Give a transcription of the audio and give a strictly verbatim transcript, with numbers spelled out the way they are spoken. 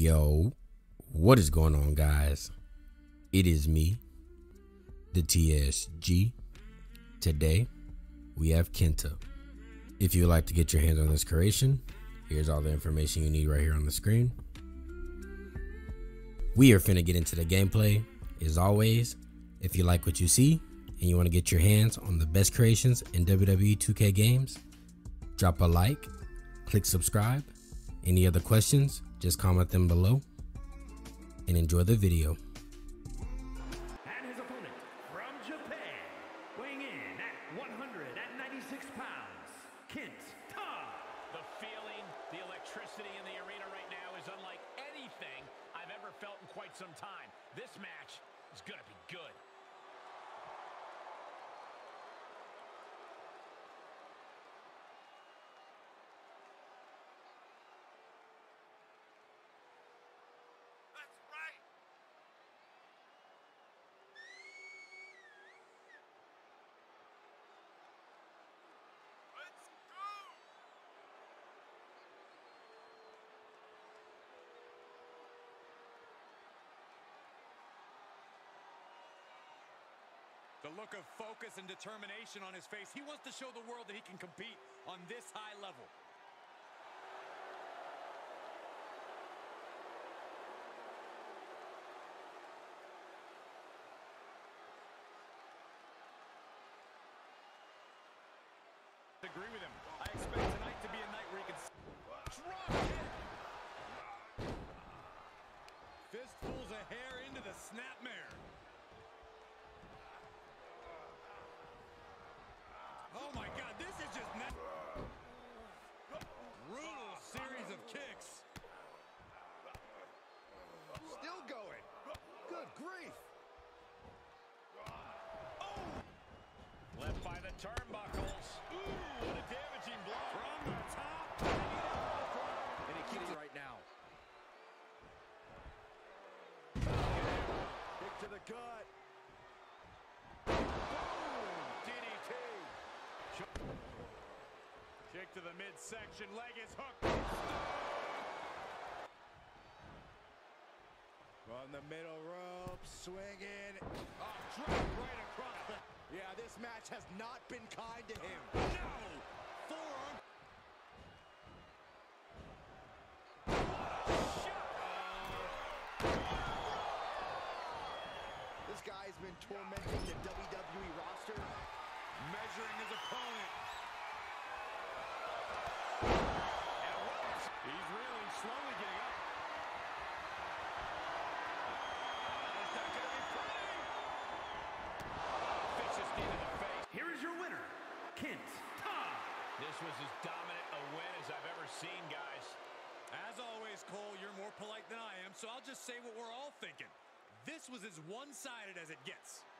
Yo, what is going on, guys? It is me, the T S G. Today, we have Kenta. If you would like to get your hands on this creation, here's all the information you need right here on the screen. We are finna get into the gameplay. As always, if you like what you see and you want to get your hands on the best creations in W W E two K games, drop a like, click subscribe. Any other questions, just comment them below and enjoy the video. And his opponent from Japan, weighing in at one hundred ninety-six pounds, Kenta. The feeling, the electricity in the arena right now is unlike anything I've ever felt in quite some time. This match is going to be good. The look of focus and determination on his face. He wants to show the world that he can compete on this high level. Agree with him. I expect tonight to be a night where he can drop kick. Fistfuls of hair into the snapmare. Oh my God, this is just net brutal series of kicks. Still going. Good grief. Oh! Left by the turnbuckles. Ooh, what a damaging blow. From the top. And he keeps it right now. Kick to the gut. D D T. Kick to the midsection, leg is hooked. On the middle rope, swinging. Oh, drop right across the... Yeah, this match has not been kind to him. No! Forearm. This guy's been tormenting the W W E roster. Measuring his opponent. He's really slowly getting up. It's not going to be pretty. Vicious knee to the face. Here is your winner, Kenta. This was as dominant a win as I've ever seen, guys. As always, Cole, you're more polite than I am, so I'll just say what we're all thinking. This was as one-sided as it gets.